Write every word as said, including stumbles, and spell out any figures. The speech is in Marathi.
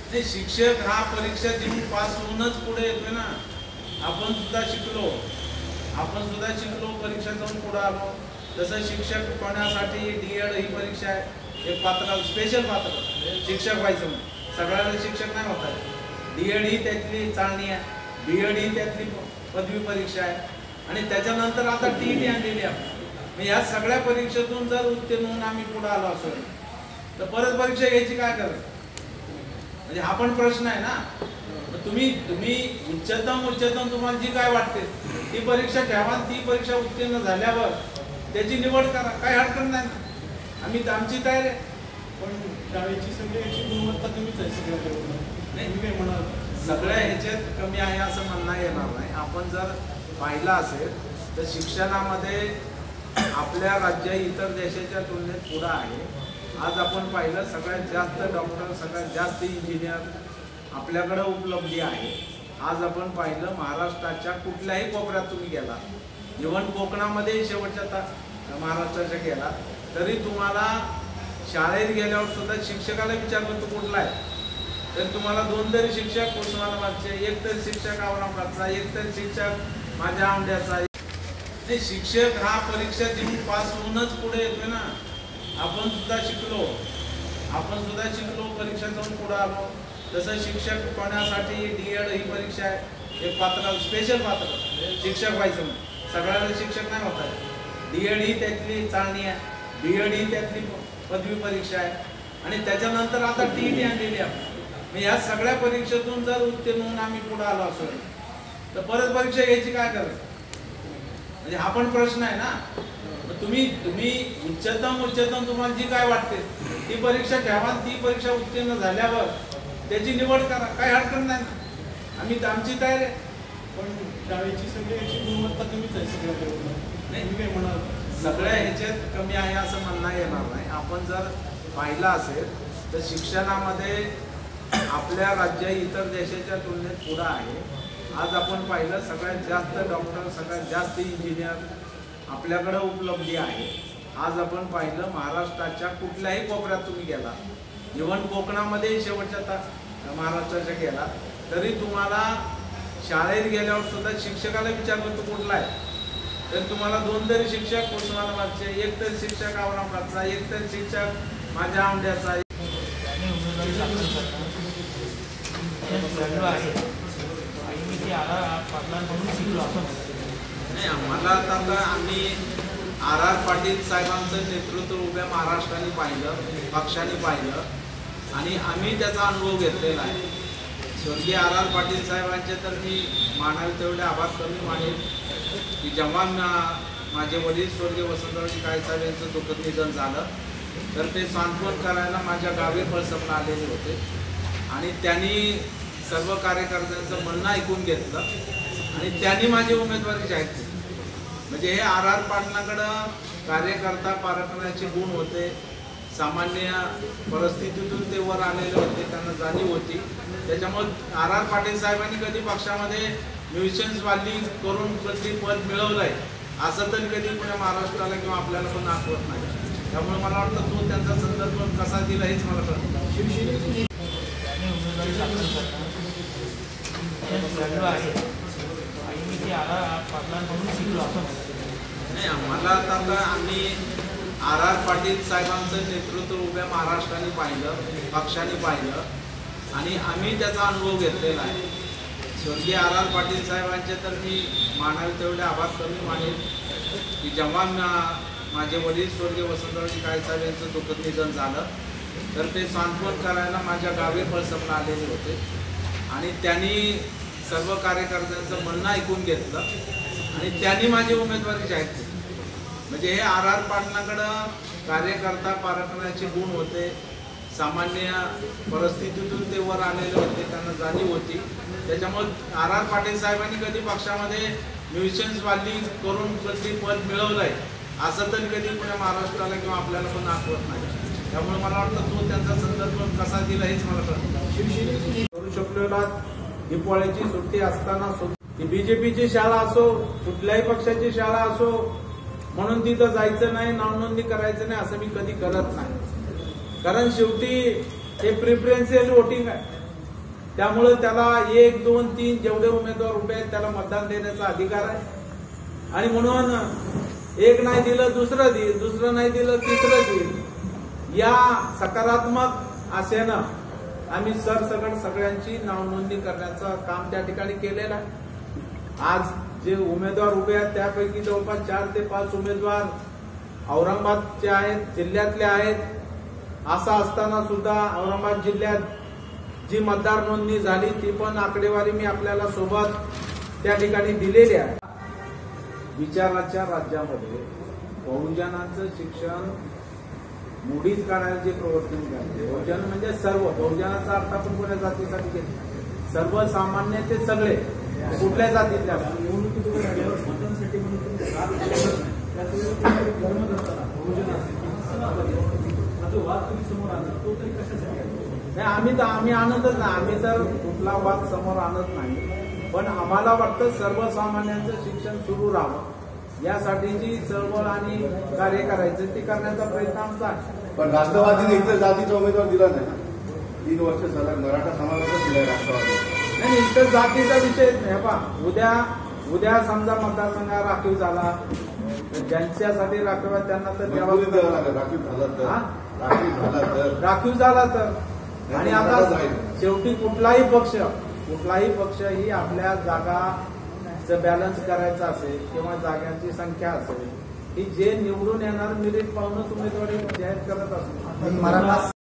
नाही, शिक्षक हा परीक्षा देऊन पास होऊनच पुढे येतोय ना. आपण सुद्धा शिकलो आपण सुद्धा शिकलो परीक्षा देऊन पुढे आलो. तसं शिक्षक होण्यासाठी डीएड ही परीक्षा आहे, एक पात्र स्पेशल पात्र शिक्षक व्हायचं म्हणून. सगळ्याला शिक्षक नाही होत आहे. डीएड ही त्यातली चालणी आहे, बीएड ही त्यातली पदवी परीक्षा आहे आणि त्याच्यानंतर आता टीईटी आणलेली आहे. या सगळ्या परीक्षेतून जर उत्तीर्ण होऊन आम्ही पुढे आलो असेल तर परत परीक्षा घ्यायची काय गरज? म्हणजे हा पण प्रश्न आहे ना. तुम्ही तुम्ही उच्चतम उच्चतम तुम्हाला जी काय वाटते ती परीक्षा ठेवा, ती परीक्षा उत्तीर्ण झाल्यावर त्याची निवड करा, काही हरकत नाही ना. आम्ही आमची तयारी आहे. पण शाळेची सगळ्याची गुणवत्ता कमीच आहे सगळ्या. नाही, मी काय म्हणत सगळ्या ह्याच्यात कमी आहे असं म्हणणं येणार नाही. आपण जर पाहिलं असेल तर शिक्षणामध्ये आपल्या राज्य इतर देशाच्या तुलनेत पुढे आहे. आज आपण पाहिलं सगळ्यात जास्त डॉक्टर, सगळ्यात जास्त इंजिनियर आपल्याकडे उपलब्धी आहे. आज आपण पाहिलं महाराष्ट्राच्या कुठल्याही कोपऱ्यात तुम्ही गेला, इव्हन कोकणामध्ये शेवटच्या महाराष्ट्राच्या गेला तरी तुम्हाला शाळेत गेल्यावर सुद्धा शिक्षकाला विचारलं तू कुठला आहे तर तुम्हाला दोन तरी शिक्षक उस्मानाबादचे, एक तरी शिक्षक औरंगाबादचा, एक तरी शिक्षक माझ्या आंब्याचा. शिक्षक हा परीक्षा देऊन पास होऊनच पुढे येतोय ना. आपण सुद्धा शिकलो आपण सुद्धा शिकलो परीक्षा देऊन पुढे आलो. तसं शिक्षक होण्यासाठी डीएड ही परीक्षा आहे, एक पात्र स्पेशल पात्र शिक्षक व्हायचं म्हणून. सगळ्याला शिक्षक नाही होत आहे. डीएड ही त्यातली चालणी आहे, बीएड ही त्यातली पदवी परीक्षा आहे आणि त्याच्यानंतर आता टीईटी आणलेली आहे. या सगळ्या परीक्षेतून जर उत्तीर्ण होऊन आम्ही पुढे आलो असेल तर परत परीक्षा घ्यायची काय गरज? म्हणजे हा पण प्रश्न आहे ना. तुम्ही तुम्ही उच्चतम उच्चतम तुम्हाला जी काय वाटते ती परीक्षा ठेवा, ती परीक्षा उत्तीर्ण झाल्यावर त्याची निवड करा, काही हरकत नाही ना. आम्ही आमची तयारी आहे. पण शाळेची सगळ्याची गुणवत्ता कमीच आहे सगळ्या. नाही, मी काय म्हणत सगळ्या ह्याच्यात कमी आहे असं म्हणणं येणार नाही. आपण जर पाहिलं असेल तर शिक्षणामध्ये आपल्या राज्य इतर देशाच्या तुलनेत पुढे आहे. आज आपण पाहिलं सगळ्यात जास्त डॉक्टर, सगळ्यात जास्त इंजिनियर आपल्याकडे उपलब्धी आहे. आज आपण पाहिलं महाराष्ट्राच्या कुठल्याही कोपऱ्यात तुम्ही गेला, इव्हन कोकणामध्ये शेवटच्या महाराष्ट्राच्या गेला तरी तुम्हाला शाळेत गेल्यावर सुद्धा शिक्षकाला विचारलं तू कुठला आहे तर तुम्हाला दोन तरी शिक्षक उस्मानाबादचे, एक तरी शिक्षक औरंगाबादचा, एक तरी शिक्षक माझ्या आंब्याचा. नाही, आम्हाला आता आम्ही आर आर पाटील साहेबांचं नेतृत्व उभ्या महाराष्ट्राने पाहिलं, पक्षाने पाहिलं आणि आम्ही त्याचा अनुभव घेतलेला आहे. स्वर्गीय आर आर पाटील साहेबांचे तर मी मानावे तेवढे आभार कमी मानेल की जेव्हा माझे वडील स्वर्गीय वसंतरावजी काळे साहेब यांचं दुःखद निधन झालं तर ते सांत्वन करायला माझ्या गावी पळसपला आलेले होते आणि त्यांनी सर्व कार्यकर्त्यांचं म्हणणं ऐकून घेतलं आणि त्यांनी माझी उमेदवारी जाहीर केली. म्हणजे हे आर आर पाटलाकडं कार्यकर्ता पारखण्याचे गुण होते. सामान्य परिस्थितीतून ते वर आलेले होते, त्यांना जाणीव होती. त्याच्यामुळे आर आर पाटील साहेबांनी कधी पक्षामध्ये म्युनिशन्स वाली करून कधी पद मिळवलं आहे असं तरी कधी पुण्या महाराष्ट्राला किंवा आपल्याला पण आठवत नाही. त्यामुळे मला वाटतं तो त्यांचा संदर्भ कसा दिला हेच मला कळतं. शिवसेनेची नाही, आम्हाला आता आम्ही आर आर पाटील साहेबांचं नेतृत्व उभ्या महाराष्ट्राने पाहिलं, पक्षाने पाहिलं आणि आम्ही त्याचा अनुभव घेतलेला आहे. स्वर्गीय आर आर पाटील साहेबांचे तर मी मानावे तेवढे आभार कमी मानेल की जेव्हा माझे वडील स्वर्गीय वसंतरावजी काळे साहेब यांचं दुःखद निधन झालं तर ते सांत्वन करायला माझ्या गावी पळसपला आलेले होते आणि त्यांनी सर्व कार्यकर्त्यांचं म्हणणं ऐकून घेतलं आणि त्यांनी माझी उमेदवारी जाहीर केली. म्हणजे हे आर आर पाटलाकडं कार्यकर्ता पारखण्याचे गुण होते. सामान्य परिस्थितीतून ते वर आलेले होते, त्यांना जाणीव होती. त्याच्यामुळे आर आर पाटील साहेबांनी कधी पक्षामध्ये म्युनिशन्स वाली करून कधी पद मिळवलं आहे असं तरी कधी पुण्या महाराष्ट्राला किंवा आपल्याला पण आठवत नाही. त्यामुळे मला वाटतं तो त्यांचा संदर्भ कसा दिला हेच मला कळतं. शिवसेनेची करू शकलेला दिवाळीची सुट्टी असताना ती बीजेपीची शाळा असो, कुठल्याही पक्षाची शाळा असो, म्हणून तिथं जायचं नाही, नावनोंदणी करायचं नाही असं मी कधी करत नाही. कारण शेवटी हे प्रिफरन्शियल वोटिंग आहे. त्यामुळे त्याला एक दोन तीन जेवढे उमेदवार उभे आहेत त्याला मतदान देण्याचा अधिकार आहे. आणि म्हणून एक नाही दिलं दुसरं देईल, दुसरं नाही दिलं तिसरं देईल, या सकारात्मक आशेनं आम्ही सरसकट सगळ्यांची नाव नोंदणी करण्याचं काम त्या ठिकाणी केलेलं आहे. आज जे उमेदवार उभे आहेत त्यापैकी जवळपास चार ते पाच उमेदवार औरंगाबादचे आहेत, जिल्ह्यातले आहेत. असं असताना सुद्धा औरंगाबाद जिल्ह्यात जी मतदार नोंदणी झाली ती पण आकडेवारी मी आपल्याला सोबत त्या ठिकाणी दिलेली आहे. विचाराच्या राज्यामध्ये बहुजनांचं शिक्षण मोडीत काढायचे प्रवर्तन करते. बहुजन म्हणजे सर्व, बहुजनाचा अर्थ आपण कोणत्या जातीसाठी घेतला, सर्वसामान्य ते सगळे, कुठल्या जातीतल्या निवडणुकीत झाल्यावर मतदानासाठी म्हणून जो वाद तुम्ही समोर आणला तो तरी कशासाठी आहे? नाही, आम्ही तर आम्ही आणतच नाही, आम्ही तर कुठला वाद समोर आणत नाही. पण आम्हाला वाटतं सर्वसामान्यांचं शिक्षण सुरू राहावं यासाठीची चळवळ आणि कार्य करायचं ते करण्याचा प्रयत्न आमचा आहे. पण राष्ट्रवादीने इतर जातीचा उमेदवार दिला नाही. तीन वर्ष सलग मराठा समाजाचाच दिलाय राष्ट्रवादी. नाही, इतर जातीचा विषय नाही. पहा, उद्या उद्या समजा मतदारसंघ राखीव झाला, ज्यांच्यासाठी राखीव आहे त्यांना तर द्यावंच द्यावं लागेल. राखीव झाला तर राखीव झाला तर राखीव झाला तर आणि आता शेवटी कुठलाही पक्ष कुठलाही पक्ष ही आपल्या जागाचं बॅलन्स करायचं असेल किंवा जागांची संख्या असेल ही जे निवडून येणार मेरिट पाहूनच उमेदवारी जाहीर करत असतो.